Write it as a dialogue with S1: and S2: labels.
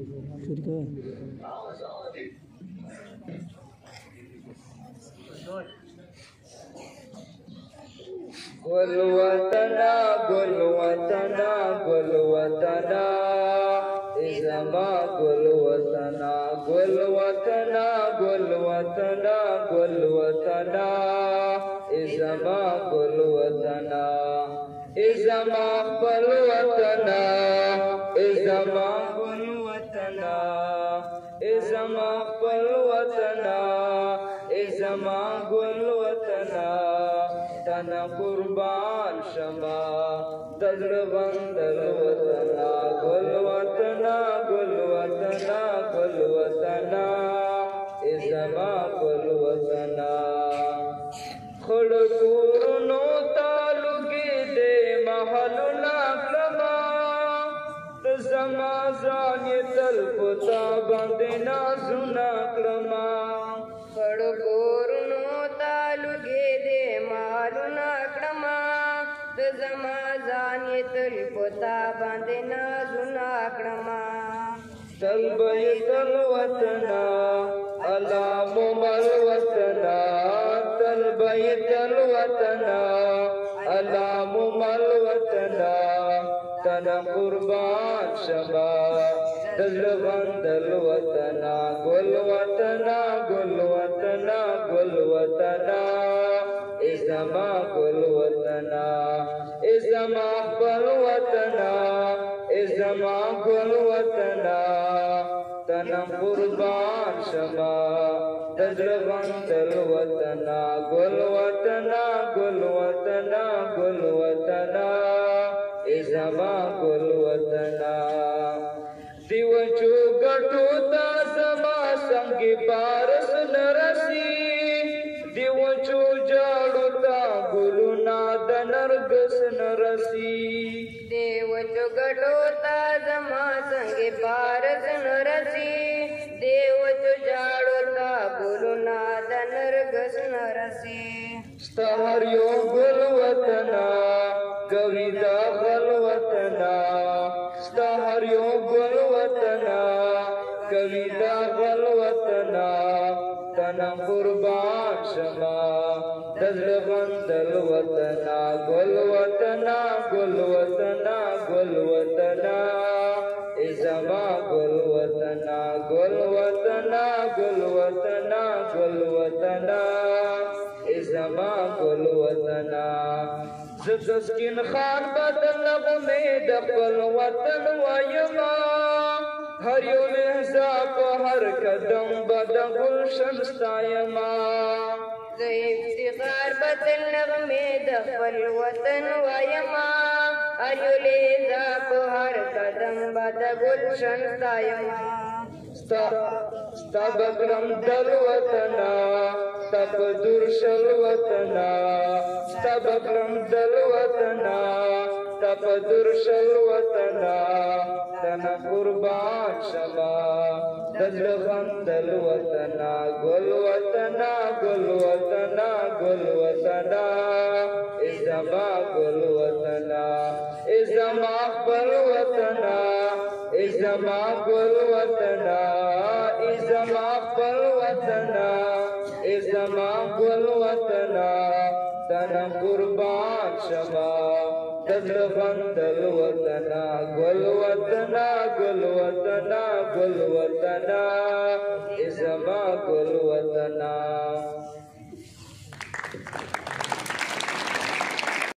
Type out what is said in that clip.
S1: گل وطنا گل وطنا گل وطنا ازما گل وطنا گل وطنا گل وطنا گل وطنا ازما گل وطنا ازما خپل وطنا ازما گل وطنا ازما خپل وطنا ازما گل وطنا تنا قربان شما دزر بندل وطنا گل وطنا گل وطنا گل وطنا ازما گل وطنا خلقورنو تعلقی دے محلنا کلما تزما زانی تل پتا بندنا زنا کلما
S2: خلقورنو تعلقی دے محلنا کلما تزما زانی تل پتا بندنا زنا کلما
S1: تل بیت الوطنا علام الوطنا تل بیت الوطنا علام الوطنا تنا قربان شما دزل غند الوطنا گل وطنا گل وطنا گل وطنا ازما گل وطنا ازما خپل وطنا ازما گل وطنا تنا قربان شما دزل غند الوطنا گل وطنا گل وطنا گل وطنا ازما گل وطنا دیو چو گٹو تا زما سنگی پارس نرسی دیو چو جاڑو تا گلونا دنرگس نرسی
S2: دیو چو گٹو تا زما سنگی پارس نرسی دیو چو جاڑو تا گلونا دنرگس نرسی
S1: ستہر یو گل وطنا کوي داخل وطنا ستہر یو گل وطنا کوي داخل وطنا تنا قربان شما دزل بندل وطنا گل وطنا گل وطنا گل وطنا ازما گل وطنا گل وطنا گل وطنا گل وطنا ازما گل وطنا زسکین خان بدل نغمه دخل وطن ویما هر یو لحظه په هر قدم بد گلشن ستایما
S2: زه افتخار بدل نغمه دخل وطن ویما هر یو لحظه په هر قدم بد گلشن ستایما
S1: ستا بکرم دل وطنا تب درشل وطنا ستا بکرم دل وطنا تب درشل وطنا تنا قربان شما دزل غندل وطنا گل وطنا گل وطنا گل وطنا ازما گل وطنا ازما خپل وطنا ازما گل وطنا ازما خپل وطنا ازما گل وطنا تنا قربان شما دزل غندل وطنا گل وطنا گل وطنا گل وطنا ازما گل وطنا